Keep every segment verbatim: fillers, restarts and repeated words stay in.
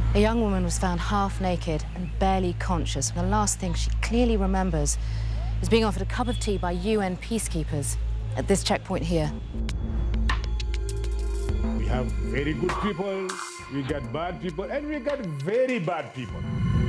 A young woman was found half naked and barely conscious. The last thing she clearly remembers is being offered a cup of tea by U N peacekeepers at this checkpoint here. We have very good people, we got bad people, and we got very bad people.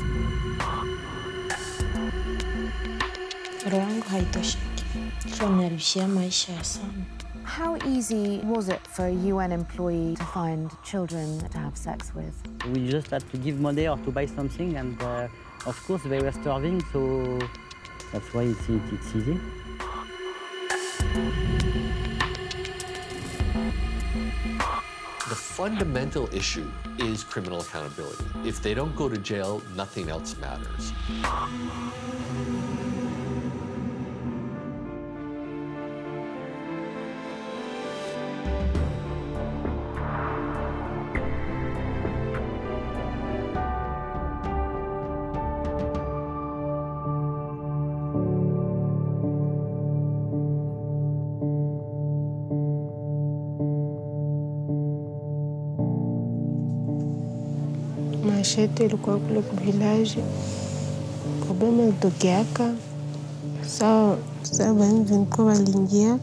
How easy was it for a U N employee to find children to have sex with? We just had to give money or to buy something, and uh, of course they were starving, so that's why it's, it's easy. The fundamental issue is criminal accountability. If they don't go to jail, nothing else matters. Machete ilikuwa kule kwa village. Problema ilitokeaka. Sawa, sawa hivi nilikuwa waliingia.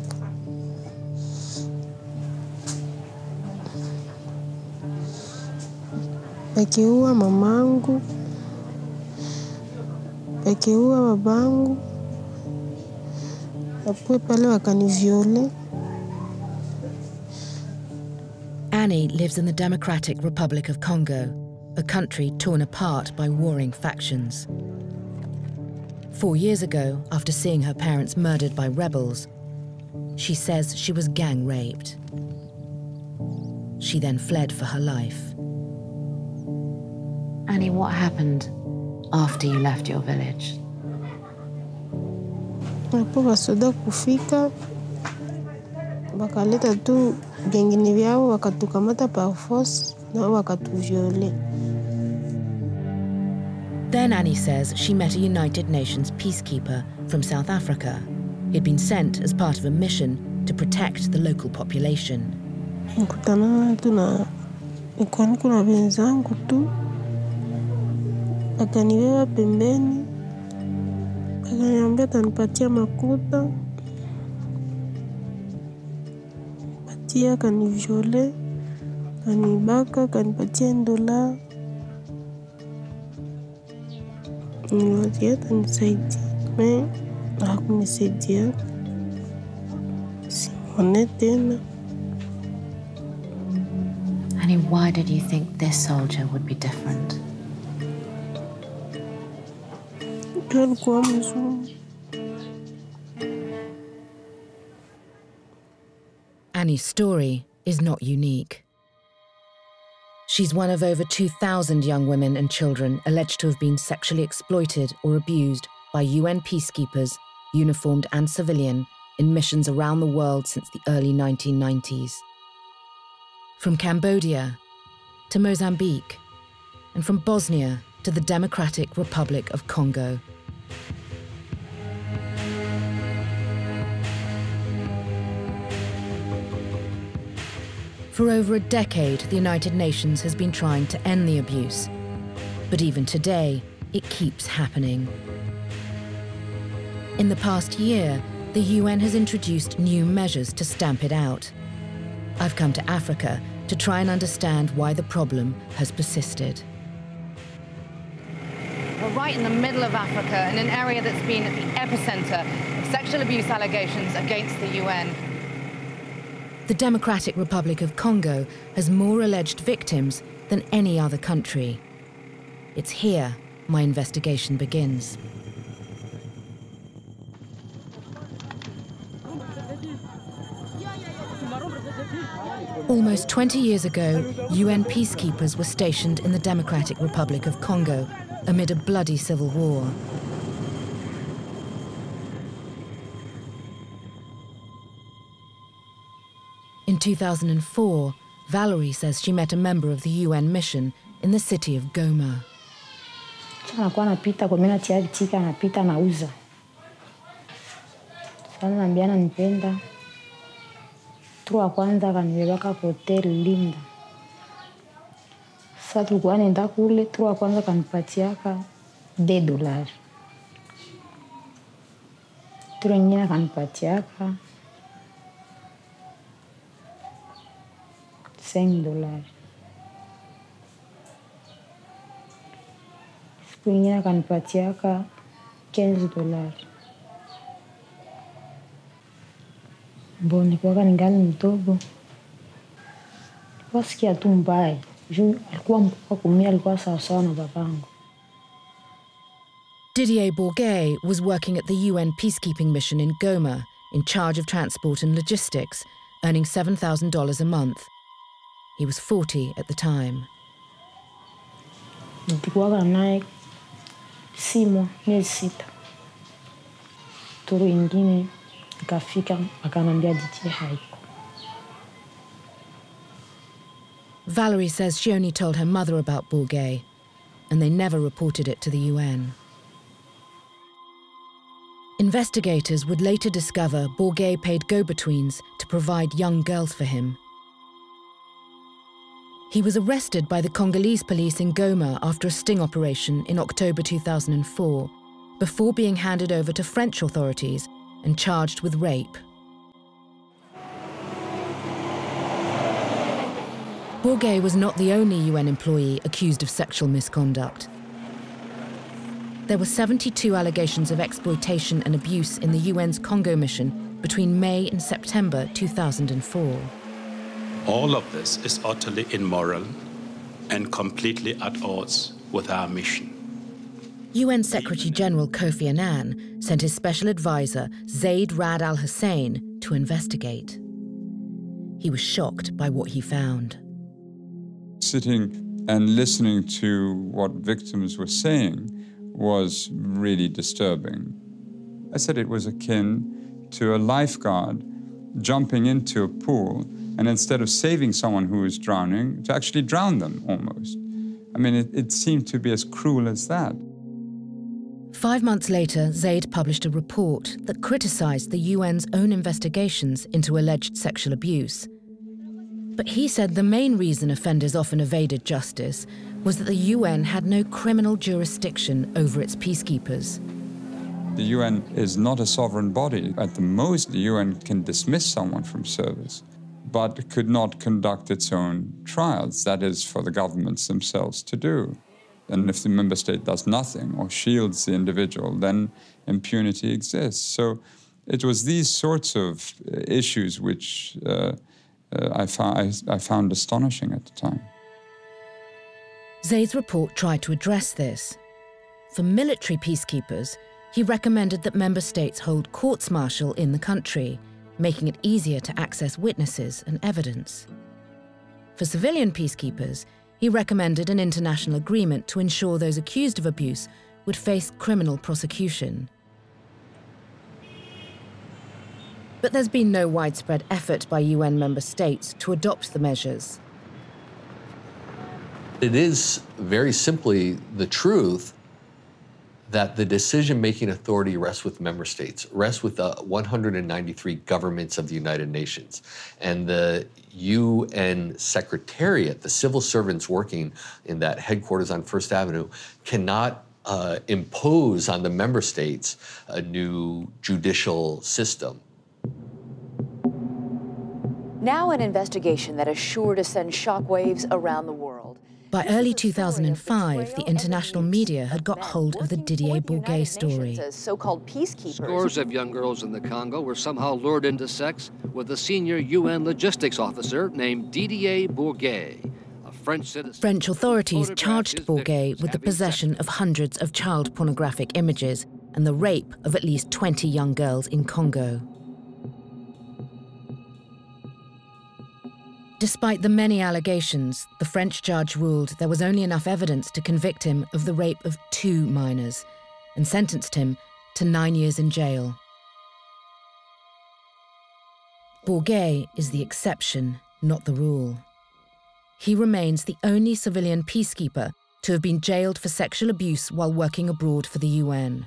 Wakiua mamangu. Wakiua babangu. Hapo pale wakaniviole. Annie lives in the Democratic Republic of Congo, a country torn apart by warring factions. Four years ago, after seeing her parents murdered by rebels, she says she was gang raped. She then fled for her life. Annie, what happened after you left your village? Hapo wasoda kufika, wakaleta tu gengine vyao, wakatukamata par force na wakatuviole. Then Annie says she met a United Nations peacekeeper from South Africa. He'd been sent as part of a mission to protect the local population. Nikutana tu na nilikuwa niko na wenzangu tu, akaniwewa pembeni, akaniambia atanipatia makuta, patia, akaniviole, akanibaka, akanipatia dola. Niwatia atanisaidia, me hakunisaidia. Simone tena. Annie, why did you think this soldier would be different? Alikuwa mzuri. Annie's story is not unique. She's one of over two thousand young women and children alleged to have been sexually exploited or abused by U N peacekeepers, uniformed and civilian, in missions around the world since the early nineteen nineties. From Cambodia to Mozambique, and from Bosnia to the Democratic Republic of Congo. For over a decade, the United Nations has been trying to end the abuse. But even today, it keeps happening. In the past year, the U N has introduced new measures to stamp it out. I've come to Africa to try and understand why the problem has persisted. We're right in the middle of Africa, in an area that's been at the epicenter of sexual abuse allegations against the U N. The Democratic Republic of Congo has more alleged victims than any other country. It's here my investigation begins. Almost twenty years ago, U N peacekeepers were stationed in the Democratic Republic of Congo amid a bloody civil war. In two thousand four, Valerie says she met a member of the U N mission in the city of Goma. Anakuwa anapita kwa mimi natia vitika, anapita nauza. Sana naambia ananipenda. Tu wa kwanza kanibeba kwa hotel Linda. Sasa tulikuwa nenda kule, turu wa kwanza kanipatiaka de dolari. Turu nyingine kanipatiaka cinq dolari. Siku nyingine kanipatiaka quinze dolari. Bon, nilikuwa ningali mdogo. Wasikia tu mbaya. Juu alikuwa mkubwa kumia, alikuwa sawa sawa na babangu. Didier Bourget was working at the U N peacekeeping mission in Goma, in charge of transport and logistics, earning seven thousand dollars a month. He was forty at the time. Nilikuwa naye simo miezi sita. Turu ingine ikafika akanambia Didier haiko. Valerie says she only told her mother about Bourget, and they never reported it to the U N. Investigators would later discover Bourget paid go-betweens to provide young girls for him. He was arrested by the Congolese police in Goma after a sting operation in October two thousand four, before being handed over to French authorities and charged with rape. Bourget was not the only U N employee accused of sexual misconduct. There were seventy-two allegations of exploitation and abuse in the U N's Congo mission between May and September two thousand four. All of this is utterly immoral and completely at odds with our mission. U N Secretary-General Kofi Annan sent his special advisor, Zaid Rad al-Hussein, to investigate. He was shocked by what he found. Sitting and listening to what victims were saying was really disturbing. I said it was akin to a lifeguard jumping into a pool and instead of saving someone who was drowning, to actually drown them almost. I mean, it, it seemed to be as cruel as that. Five months later, Zaid published a report that criticized the U N's own investigations into alleged sexual abuse. But he said the main reason offenders often evaded justice was that the U N had no criminal jurisdiction over its peacekeepers. The U N is not a sovereign body. At the most, the U N can dismiss someone from service, but could not conduct its own trials. That is for the governments themselves to do. And if the member state does nothing or shields the individual, then impunity exists. So it was these sorts of issues which uh, uh, I, found, I, I found astonishing at the time. Zaid's report tried to address this. For military peacekeepers, he recommended that member states hold courts-martial in the country, making it easier to access witnesses and evidence. For civilian peacekeepers, he recommended an international agreement to ensure those accused of abuse would face criminal prosecution. But there's been no widespread effort by U N member states to adopt the measures. It is very simply the truth that the decision-making authority rests with member states, rests with the one hundred ninety-three governments of the United Nations. And the U N Secretariat, the civil servants working in that headquarters on First Avenue, cannot uh, impose on the member states a new judicial system. Now an investigation that is sure to send shockwaves around the world. By early two thousand five, the international media had got hold of the Didier Bourget story. So-called peacekeepers. Scores of young girls in the Congo were somehow lured into sex with a senior U N logistics officer named Didier Bourget, a French citizen. French authorities charged Bourget with the possession of hundreds of child pornographic images and the rape of at least twenty young girls in Congo. Despite the many allegations, the French judge ruled there was only enough evidence to convict him of the rape of two minors and sentenced him to nine years in jail. Bourget is the exception, not the rule. He remains the only civilian peacekeeper to have been jailed for sexual abuse while working abroad for the U N.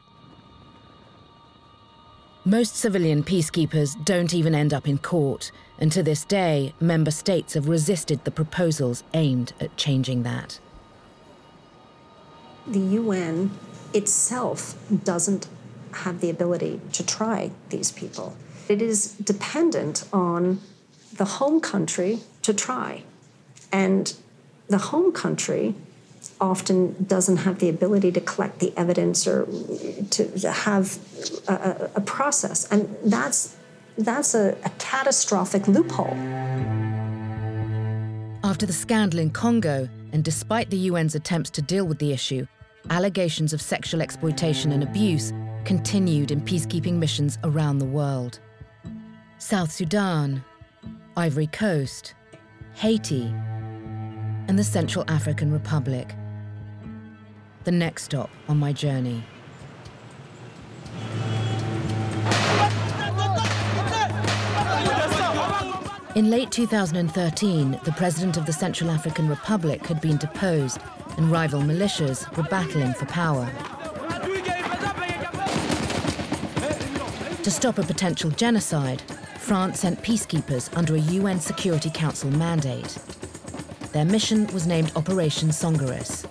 Most civilian peacekeepers don't even end up in court, and to this day, member states have resisted the proposals aimed at changing that. The U N itself doesn't have the ability to try these people. It is dependent on the home country to try. And the home country often doesn't have the ability to collect the evidence or to, to have a, a process. And that's, that's a, a catastrophic loophole. After the scandal in Congo, and despite the U N's attempts to deal with the issue, allegations of sexual exploitation and abuse continued in peacekeeping missions around the world. South Sudan, Ivory Coast, Haiti, and the Central African Republic. The next stop on my journey. In late two thousand thirteen, the president of the Central African Republic had been deposed, and rival militias were battling for power. To stop a potential genocide, France sent peacekeepers under a U N Security Council mandate. Their mission was named Operation Songaris.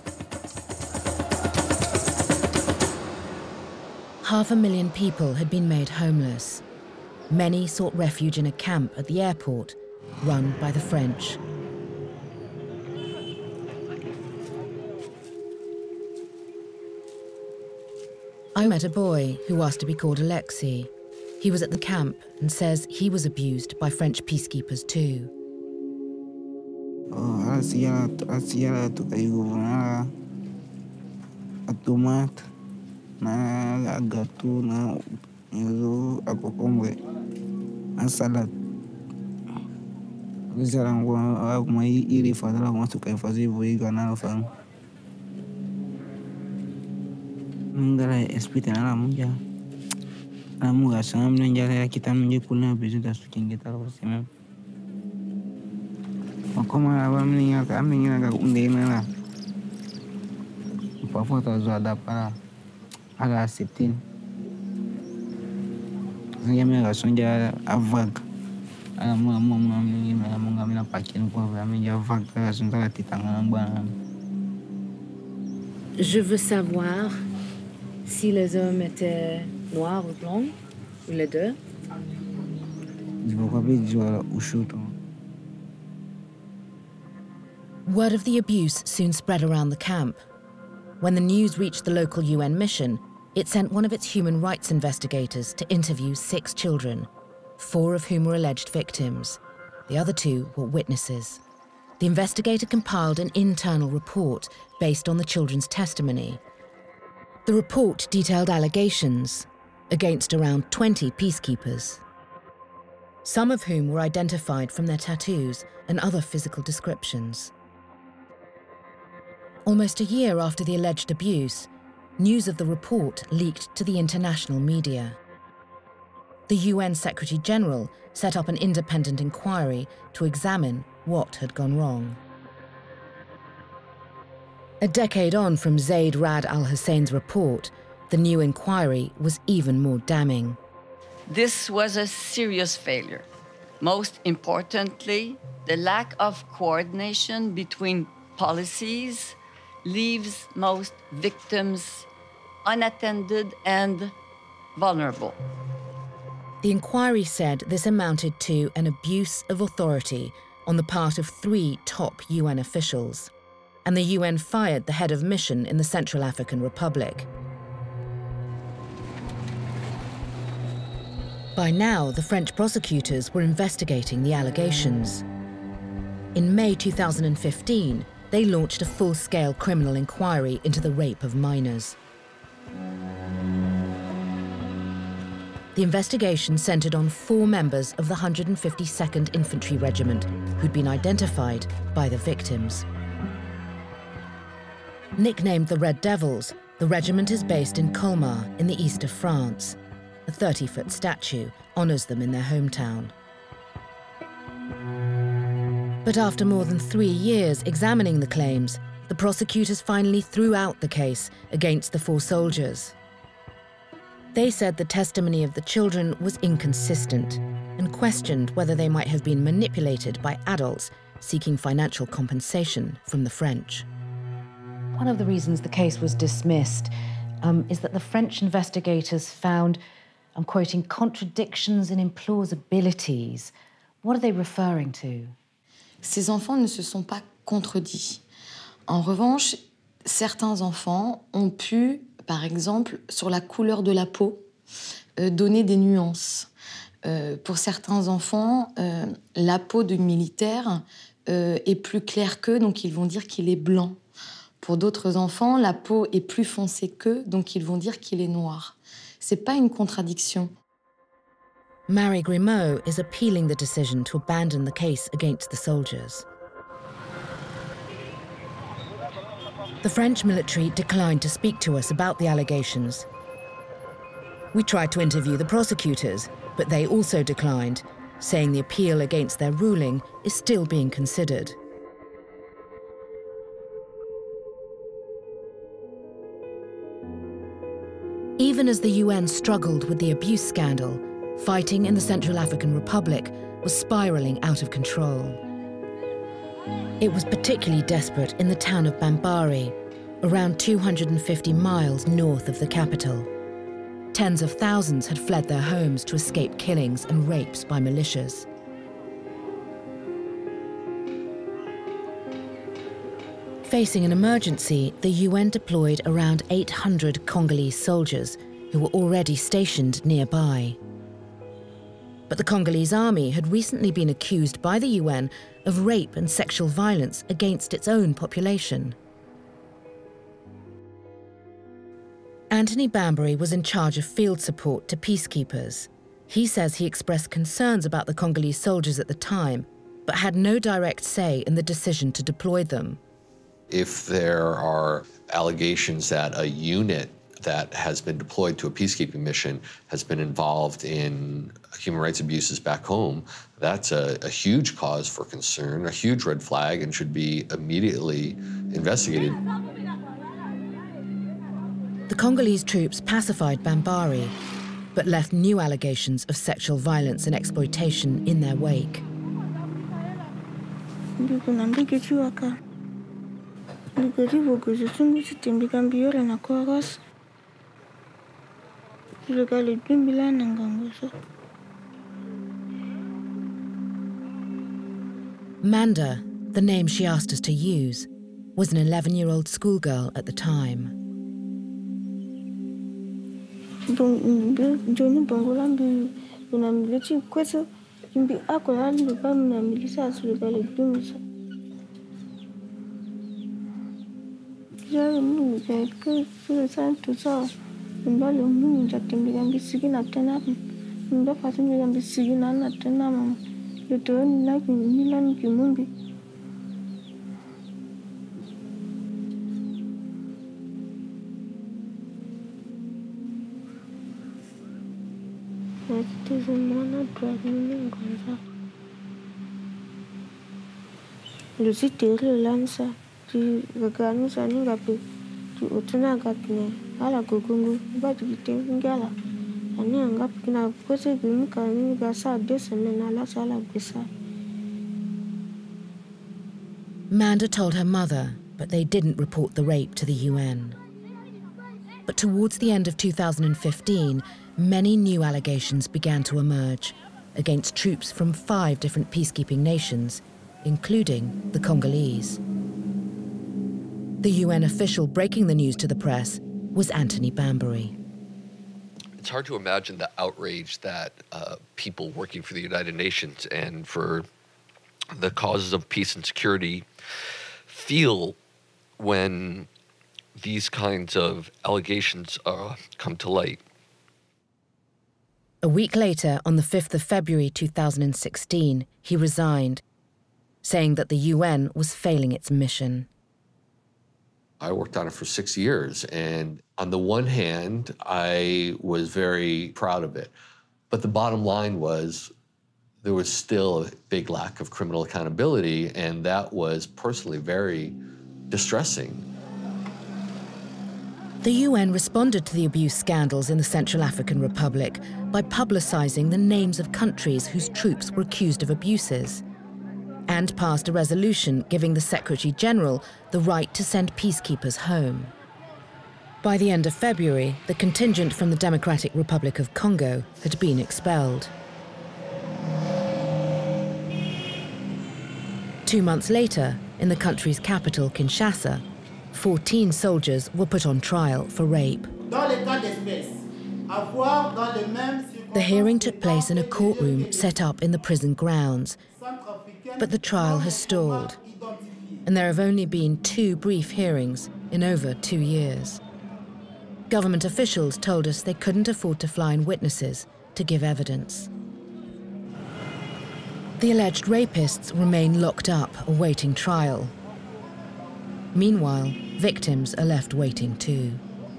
Half a million people had been made homeless. Many sought refuge in a camp at the airport, run by the French. I met a boy who asked to be called Alexei. He was at the camp and says he was abused by French peacekeepers too. Je veux savoir si les hommes étaient noirs ou blancs, ou les deux. Word of the abuse soon spread around the camp. When the news reached the local U N mission, it sent one of its human rights investigators to interview six children, four of whom were alleged victims. The other two were witnesses. The investigator compiled an internal report based on the children's testimony. The report detailed allegations against around twenty peacekeepers, some of whom were identified from their tattoos and other physical descriptions. Almost a year after the alleged abuse, news of the report leaked to the international media. The U N Secretary-General set up an independent inquiry to examine what had gone wrong. A decade on from Zaid Rad al-Hussein's report, the new inquiry was even more damning. This was a serious failure. Most importantly, the lack of coordination between policies leaves most victims unattended and vulnerable. The inquiry said this amounted to an abuse of authority on the part of three top U N officials, and the U N fired the head of mission in the Central African Republic. By now, the French prosecutors were investigating the allegations. In May two thousand fifteen, they launched a full-scale criminal inquiry into the rape of minors. The investigation centered on four members of the one hundred fifty-second Infantry Regiment who'd been identified by the victims. Nicknamed the Red Devils, the regiment is based in Colmar in the east of France. A thirty-foot statue honors them in their hometown. But after more than three years examining the claims, the prosecutors finally threw out the case against the four soldiers. They said the testimony of the children was inconsistent and questioned whether they might have been manipulated by adults seeking financial compensation from the French. one of the reasons the case was dismissed um, is that the French investigators found, I'm quoting, contradictions and implausibilities. What are they referring to? Ces enfants ne se sont pas contredits. En revanche, certains enfants ont pu, par exemple, sur la couleur de la peau, euh, donner des nuances. Euh, pour certains enfants, euh, la peau du militaire euh, est plus claire qu'eux, donc ils vont dire qu'il est blanc. Pour d'autres enfants, la peau est plus foncée qu'eux, donc ils vont dire qu'il est noir. C'est pas une contradiction. Mary Grimaud is appealing the decision to abandon the case against the soldiers. The French military declined to speak to us about the allegations. We tried to interview the prosecutors, but they also declined, saying the appeal against their ruling is still being considered. Even as the U N struggled with the abuse scandal, fighting in the Central African Republic was spiraling out of control. It was particularly desperate in the town of Bambari, around two hundred fifty miles north of the capital. Tens of thousands had fled their homes to escape killings and rapes by militias. Facing an emergency, the U N deployed around eight hundred Congolese soldiers who were already stationed nearby. But the Congolese army had recently been accused by the U N of rape and sexual violence against its own population. Anthony Bambary was in charge of field support to peacekeepers. He says he expressed concerns about the Congolese soldiers at the time, but had no direct say in the decision to deploy them. If there are allegations that a unit that has been deployed to a peacekeeping mission has been involved in human rights abuses back home, that's a, a huge cause for concern, a huge red flag, and should be immediately investigated. The Congolese troops pacified Bambari, but left new allegations of sexual violence and exploitation in their wake. Manda, the name she asked us to use, was an eleven-year-old schoolgirl at the time. Manda told her mother, but they didn't report the rape to the U N. But towards the end of two thousand fifteen, many new allegations began to emerge against troops from five different peacekeeping nations, including the Congolese. The U N official breaking the news to the press was Anthony Bambary. It's hard to imagine the outrage that uh, people working for the United Nations and for the causes of peace and security feel when these kinds of allegations uh, come to light. A week later, on the fifth of February two thousand sixteen, he resigned, saying that the U N was failing its mission. I worked on it for six years, and on the one hand, I was very proud of it. But the bottom line was there was still a big lack of criminal accountability, and that was personally very distressing. The U N responded to the abuse scandals in the Central African Republic by publicizing the names of countries whose troops were accused of abuses. and passed a resolution giving the Secretary-General the right to send peacekeepers home. By the end of February, the contingent from the Democratic Republic of Congo had been expelled. Two months later, in the country's capital, Kinshasa, fourteen soldiers were put on trial for rape. The hearing took place in a courtroom set up in the prison grounds, but the trial has stalled, and there have only been two brief hearings in over two years. Government officials told us they couldn't afford to fly in witnesses to give evidence. The alleged rapists remain locked up, awaiting trial. Meanwhile, victims are left waiting too.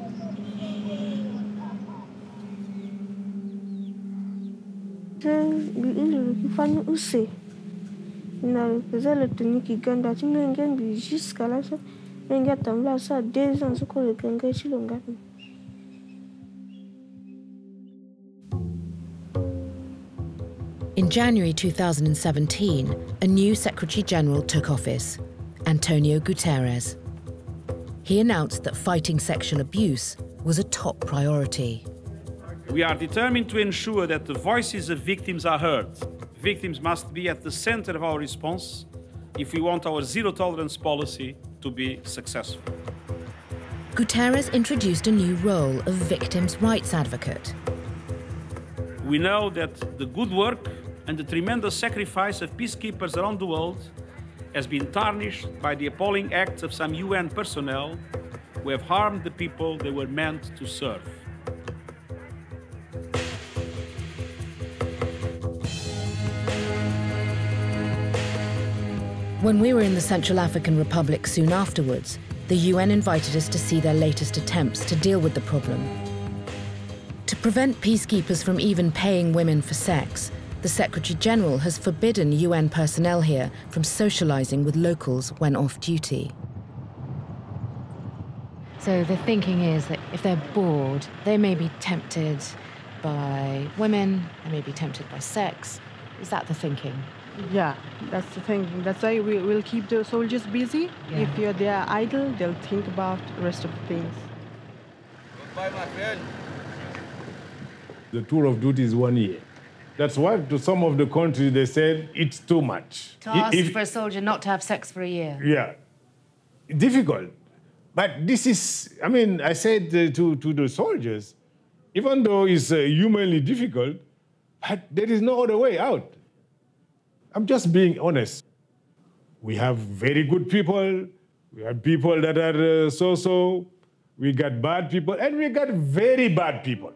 In January two thousand seventeen, a new Secretary-General took office, Antonio Guterres. He announced that fighting sexual abuse was a top priority. We are determined to ensure that the voices of victims are heard. Victims must be at the center of our response if we want our zero-tolerance policy to be successful. Guterres introduced a new role of victims' rights advocate. We know that the good work and the tremendous sacrifice of peacekeepers around the world has been tarnished by the appalling acts of some U N personnel who have harmed the people they were meant to serve. When we were in the Central African Republic soon afterwards, the U N invited us to see their latest attempts to deal with the problem. To prevent peacekeepers from even paying women for sex, the Secretary-General has forbidden U N personnel here from socializing with locals when off-duty. So the thinking is that if they're bored, they may be tempted by women, they may be tempted by sex. Is that the thinking? Yeah, that's the thing. That's why we will keep the soldiers busy. Yeah. If you're they are idle, they'll think about the rest of the things. Goodbye, my friend. The tour of duty is one year. That's why to some of the countries they said it's too much. To ask if, for a soldier not to have sex for a year. Yeah, difficult. But this is, I mean, I said uh, to, to the soldiers, even though it's uh, humanly difficult, but there is no other way out. I'm just being honest. We have very good people, we have people that are uh, so-so, we got bad people, and we got very bad people.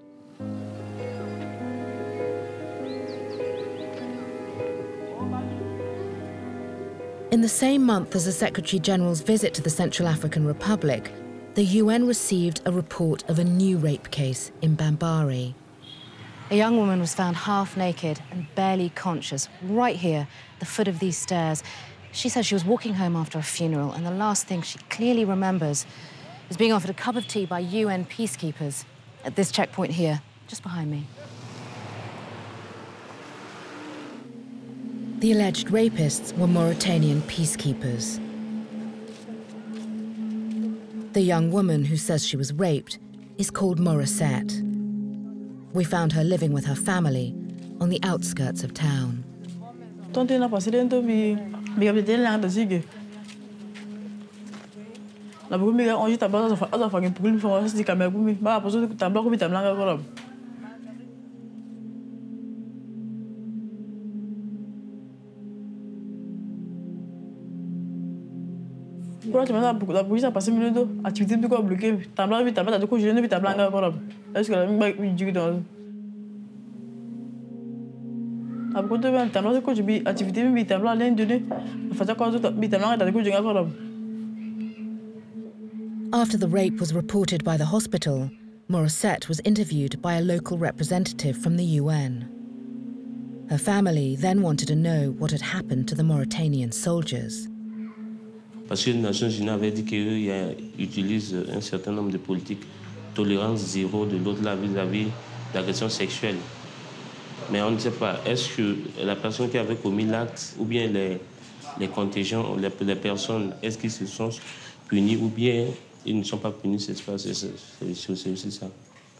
In the same month as the Secretary-General's visit to the Central African Republic, the U N received a report of a new rape case in Bambari. A young woman was found half naked and barely conscious right here at the foot of these stairs. She says she was walking home after a funeral, and the last thing she clearly remembers is being offered a cup of tea by U N peacekeepers at this checkpoint here, just behind me. The alleged rapists were Mauritanian peacekeepers. The young woman who says she was raped is called Morissette. We found her living with her family on the outskirts of town. La police a passé minute activité de quoi bloquer tabla vite tabla de quoi je ne vite tabla encore est-ce que la même bague du dans à beaucoup de temps tabla de quoi je bi activité vite tabla l'un de deux faisait quoi d'autre vite tabla de quoi je encore. After the rape was reported by the hospital, Morissette was interviewed by a local representative from the U N. Her family then wanted to know what had happened to the Mauritanian soldiers. Parce que les Nations Unies avaient dit qu'ils utilisent un certain nombre de politiques, tolérance zéro de l'autre vis-à-vis d'agression sexuelle. Mais on ne sait pas, est-ce que la personne qui avait commis l'acte ou bien les, les contingents, les, les personnes, est-ce qu'ils se sont punis ou bien ils ne sont pas punis, c'est aussi ça.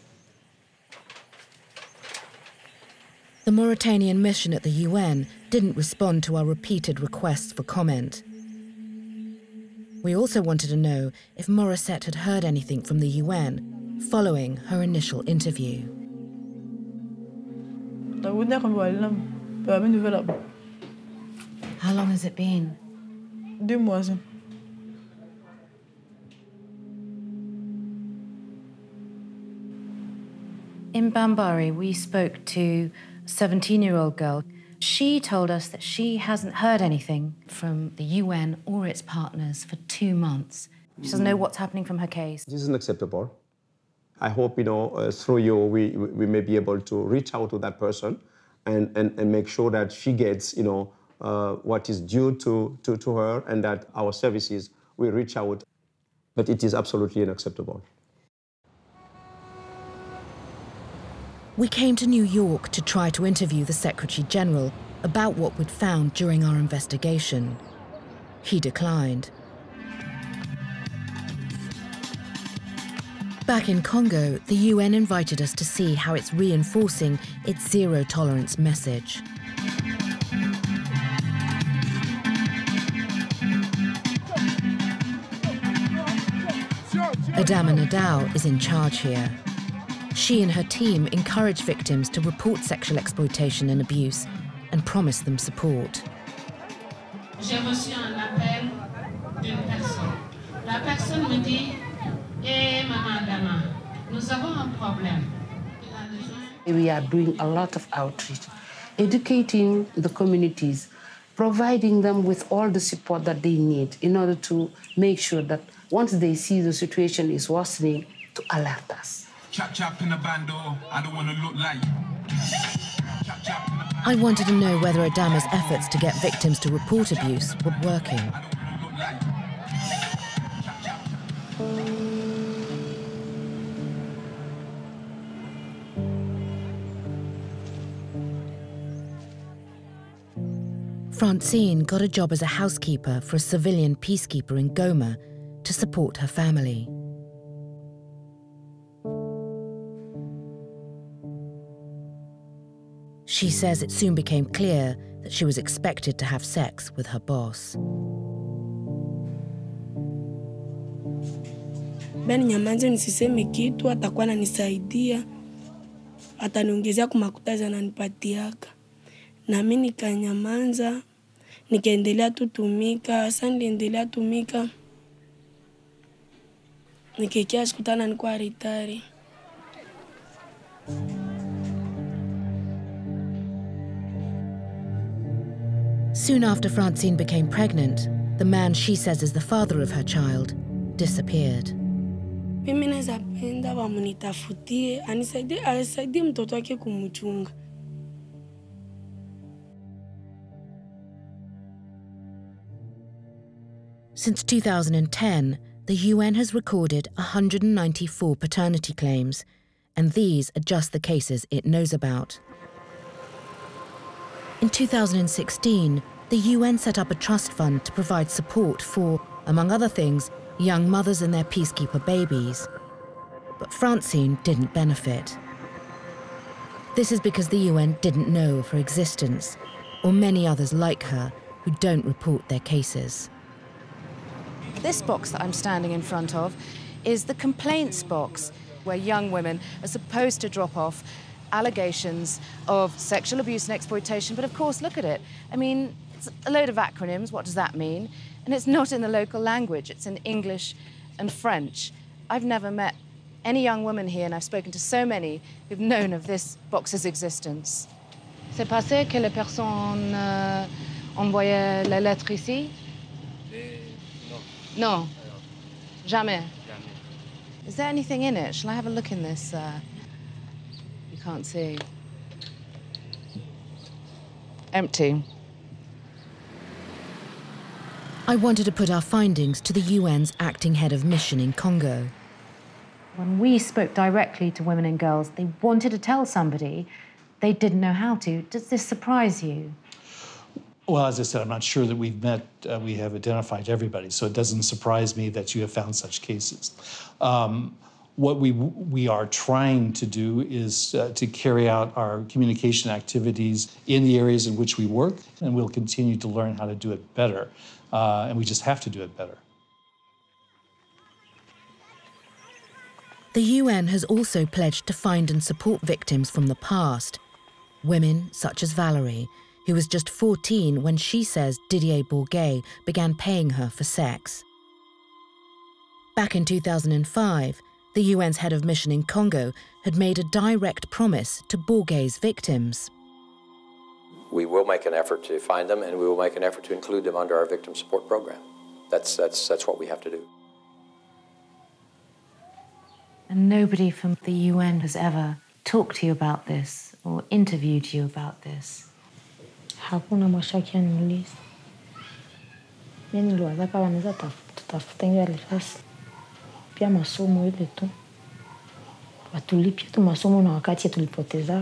The Mauritanian mission at the U N didn't respond to our repeated requests for comment. We also wanted to know if Morissette had heard anything from the U N following her initial interview. How long has it been? Deux mois. In Bambari, we spoke to a seventeen-year-old girl. She told us that she hasn't heard anything from the U N or its partners for two months. She doesn't know what's happening from her case. This isn't acceptable. I hope, you know, uh, through you, we, we may be able to reach out to that person and, and, and make sure that she gets, you know, uh, what is due to, to, to her, and that our services will reach out. But it is absolutely unacceptable. We came to New York to try to interview the Secretary General about what we'd found during our investigation. He declined. Back in Congo, the U N invited us to see how it's reinforcing its zero-tolerance message. Adama Nadao is in charge here. She and her team encourage victims to report sexual exploitation and abuse and promise them support. J'ai reçu un appel d'une personne. La personne me dit, eh, Maman Adama, nous avons un problème. We are doing a lot of outreach, educating the communities, providing them with all the support that they need in order to make sure that once they see the situation is worsening, to alert us. Chop chop in the bando, I don't want to look like. Chop, chop in the I wanted to know whether Adama's efforts to get victims to report abuse were working. Francine got a job as a housekeeper for a civilian peacekeeper in Goma to support her family. She says it soon became clear that she was expected to have sex with her boss. Ben nyamaze nisiseme kitu, atakuwa ananisaidia, ataniongezea kumakuta zananipatiaka. Na mimi nikanyamaza, nikaendelea tutumika, sasa niliendelea tumika. Nikikia sikutana nikuwa ritari. Soon after Francine became pregnant, the man she says is the father of her child disappeared. Mimi naweza penda wamunitafutie, anisaidie anisaidie mtoto wake kumchunga. Since two thousand ten, the U N has recorded one hundred ninety-four paternity claims, and these are just the cases it knows about. In two thousand sixteen, the U N set up a trust fund to provide support for, among other things, young mothers and their peacekeeper babies. But Francine didn't benefit. This is because the U N didn't know of her existence, or many others like her who don't report their cases. This box that I'm standing in front of is the complaints box, where young women are supposed to drop off allegations of sexual abuse and exploitation. But of course, look at it. I mean, it's a load of acronyms. What does that mean? And it's not in the local language. It's in English and French. I've never met any young woman here, and I've spoken to so many who've known of this box's existence. C'est passé que les personnes euh, envoyaient la lettre ici? No. Jamais. Is there anything in it? Shall I have a look in this? Uh, you can't see. Empty. I wanted to put our findings to the U N's acting head of mission in Congo. When we spoke directly to women and girls, they wanted to tell somebody, they didn't know how to. Does this surprise you? Well, as I said, I'm not sure that we've met, uh, we have identified everybody, so it doesn't surprise me that you have found such cases. Um, what we, we are trying to do is uh, to carry out our communication activities in the areas in which we work, and we'll continue to learn how to do it better, uh, and we just have to do it better. The U N has also pledged to find and support victims from the past, women such as Valerie, who was just fourteen when she says Didier Bourget began paying her for sex. Back in two thousand five, the U N's head of mission in Congo had made a direct promise to Bourget's victims. We will make an effort to find them, and we will make an effort to include them under our victim support program. That's, that's, that's what we have to do. And nobody from the U N has ever talked to you about this or interviewed you about this? Hakuna mashaki anauliza. Mimi niliwaza kama wanaweza tutafuta hiyo alifasi. Pia masomo ile tu. Watulipia tu masomo na wakati tulipoteza.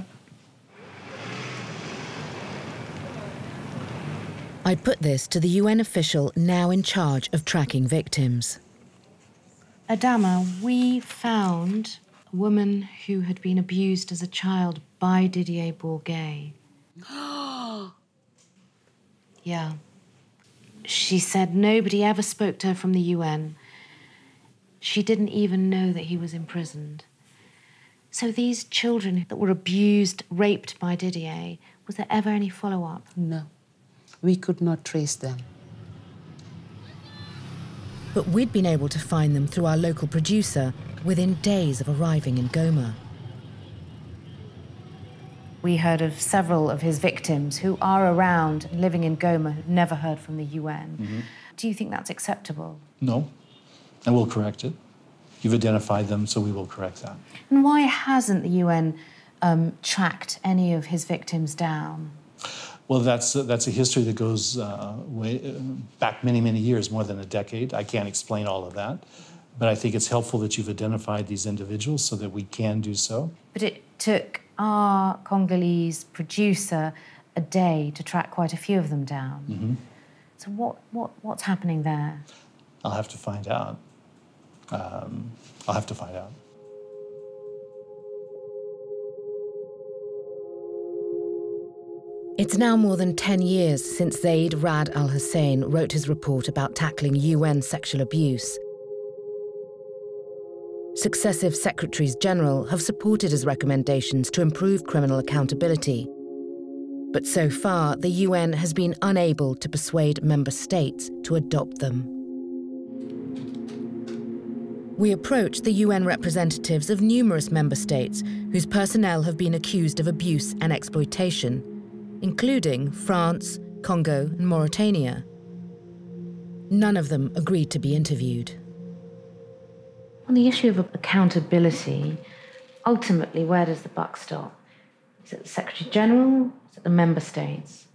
I put this to the U N official now in charge of tracking victims. Adama, we found a woman who had been abused as a child by Didier Bourget. Yeah. She said nobody ever spoke to her from the U N. She didn't even know that he was imprisoned. So these children that were abused, raped by Didier, was there ever any follow-up? No. We could not trace them. But we'd been able to find them through our local producer within days of arriving in Goma. We heard of several of his victims who are around and living in Goma who've never heard from the U N. Mm-hmm. Do you think that's acceptable? No, and we'll correct it. You've identified them, so we will correct that. And why hasn't the U N um, tracked any of his victims down? Well, that's, uh, that's a history that goes uh, way, uh, back many, many years, more than a decade. I can't explain all of that, but I think it's helpful that you've identified these individuals so that we can do so. But it took our Congolese producer a day to track quite a few of them down. Mm-hmm. So what, what, what's happening there? I'll have to find out. Um, I'll have to find out. It's now more than ten years since Zaid Rad al-Hussein wrote his report about tackling U N sexual abuse. Successive Secretaries General have supported his recommendations to improve criminal accountability. But so far, the U N has been unable to persuade member states to adopt them. We approached the U N representatives of numerous member states whose personnel have been accused of abuse and exploitation, including France, Congo, and Mauritania. None of them agreed to be interviewed. On the issue of accountability, ultimately, where does the buck stop? Is it the Secretary General? Is it the member states?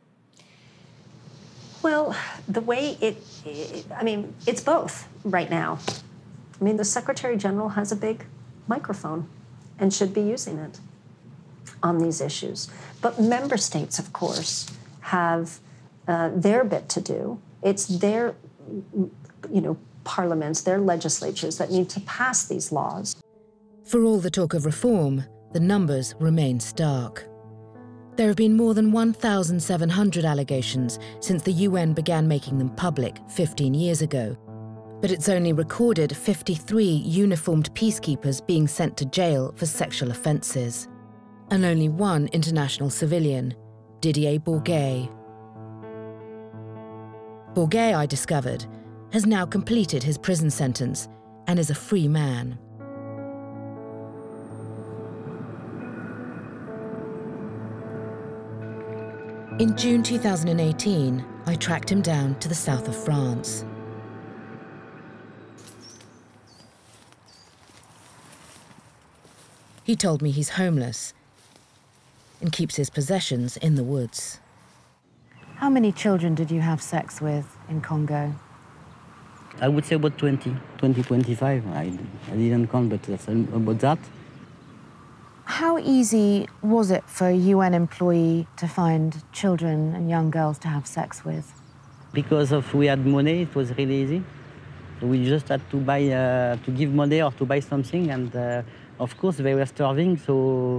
Well, the way it, it, I mean, it's both right now. I mean, the Secretary General has a big microphone and should be using it on these issues. But member states, of course, have uh, their bit to do. It's their, you know, parliaments, their legislatures that need to pass these laws. For all the talk of reform, the numbers remain stark. There have been more than one thousand seven hundred allegations since the U N began making them public fifteen years ago. But it's only recorded fifty-three uniformed peacekeepers being sent to jail for sexual offences. And only one international civilian, Didier Bourget. Bourget, I discovered, has now completed his prison sentence and is a free man. In June two thousand eighteen, I tracked him down to the south of France. He told me he's homeless and keeps his possessions in the woods. How many children did you have sex with in Congo? I would say about twenty, twenty, twenty-five. I, I didn't count, but that's about that. How easy was it for a U N employee to find children and young girls to have sex with? Because of we had money, it was really easy. So we just had to buy, uh, to give money or to buy something, and uh, of course they were starving, so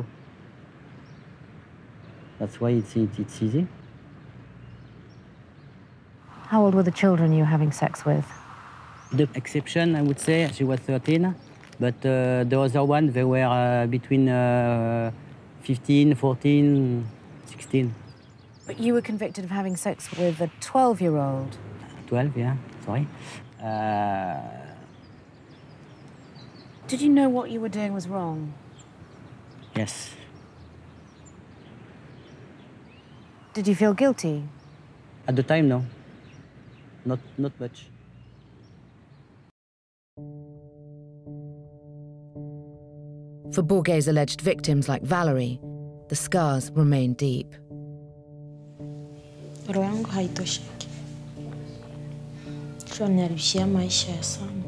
that's why it's, it, it's easy. How old were the children you were having sex with? The exception, I would say, she was thirteen, but uh, the other one, they were uh, between uh, fifteen, fourteen, sixteen. But you were convicted of having sex with a twelve-year-old. twelve, yeah, sorry. Uh, Did you know what you were doing was wrong? yes. Did you feel guilty? At the time, no. Not, not much. For Bourguet's alleged victims like Valerie, the scars remain deep. Roho yangu haitosheki. Niharibishia maisha ya sana.